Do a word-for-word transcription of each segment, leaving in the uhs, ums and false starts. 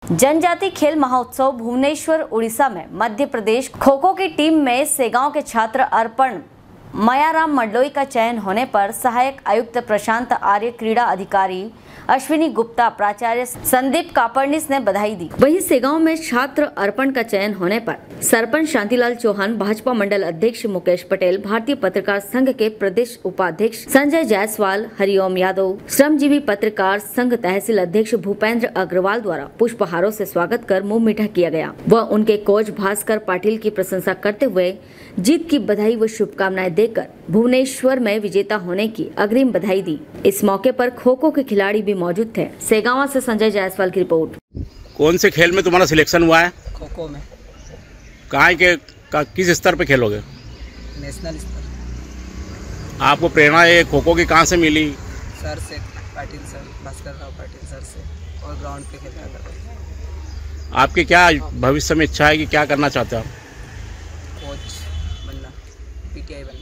जनजाति खेल महोत्सव भुवनेश्वर उड़ीसा में मध्य प्रदेश खो खो की टीम में सेगांव के छात्र अर्पण मयाराम मंडलोई का चयन होने पर सहायक आयुक्त प्रशांत आर्य, क्रीड़ा अधिकारी अश्विनी गुप्ता, प्राचार्य संदीप कापड़निस ने बधाई दी। वहीं सेगांव में छात्र अर्पण का चयन होने पर सरपंच शांतिलाल चौहान, भाजपा मंडल अध्यक्ष मुकेश पटेल, भारतीय पत्रकार संघ के प्रदेश उपाध्यक्ष संजय जायसवाल, हरिओम यादव, श्रमजीवी पत्रकार संघ तहसील अध्यक्ष भूपेंद्र अग्रवाल द्वारा पुष्पहारों से स्वागत कर मुंह मीठा किया गया। वह उनके कोच भास्कर पाटिल की प्रशंसा करते हुए जीत की बधाई व शुभकामनाएं देकर भुवनेश्वर में विजेता होने की अग्रिम बधाई दी। इस मौके पर खो खो के खिलाड़ी भी मौजूद थे। सेगांव से संजय जायसवाल की रिपोर्ट। कौन से खेल में तुम्हारा सिलेक्शन हुआ है? खो खो में। कहाँ के का, किस स्तर पे खेलोगे? नेशनल स्तर। आपको प्रेरणा ये खो खो की कहाँ से मिली? सर से, पाटिल सर, भास्कर राव पाटिल सर से, और ग्राउंड पे खेला करते। आपकी क्या भविष्य में इच्छा है कि क्या करना चाहते हो? कोच बनना, पीटीआई बनना।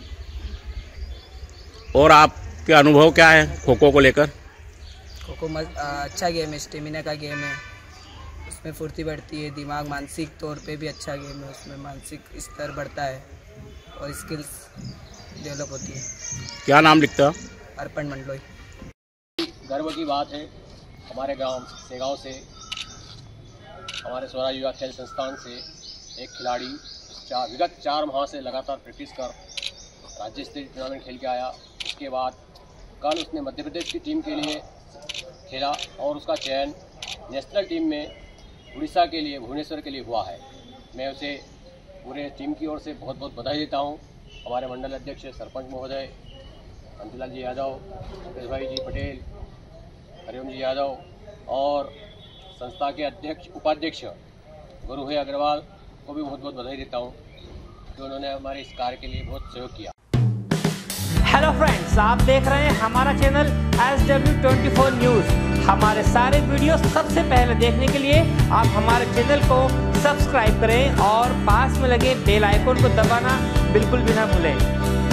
और आपके अनुभव क्या है खो खो को लेकर? खो खो अच्छा गेम है, स्टेमिना का गेम है, उसमें फुर्ती बढ़ती है, दिमाग मानसिक तौर पे भी अच्छा गेम है, उसमें मानसिक स्तर बढ़ता है और स्किल्स डेवलप होती है। क्या नाम लिखता? अर्पण मंडलोई। गर्व की बात है, हमारे गांव सेगांव से, हमारे स्वराज युवा खेल संस्थान से एक खिलाड़ी चार विगत चार माह से लगातार प्रैक्टिस कर राज्य स्तरीय टूर्नामेंट खेल के आया। उसके बाद कल उसने मध्य प्रदेश की टीम के लिए खेला और उसका चयन नेशनल टीम में उड़ीसा के लिए, भुवनेश्वर के लिए हुआ है। मैं उसे पूरे टीम की ओर से बहुत बहुत बधाई देता हूं। हमारे मंडल अध्यक्ष सरपंच महोदय शांतिलाल जी यादव, मुकेश भाई जी पटेल, हरिओम जी यादव और संस्था के अध्यक्ष उपाध्यक्ष गुरुहे अग्रवाल को भी बहुत बहुत बधाई देता हूं कि उन्होंने हमारे इस कार्य के लिए बहुत सहयोग किया। हेलो फ्रेंड्स, आप देख रहे हैं हमारा channel S W twenty four news. हमारे सारे वीडियो सबसे पहले देखने के लिए आप हमारे चैनल को सब्सक्राइब करें और पास में लगे बेल आइकन को दबाना बिल्कुल भी ना भूलें।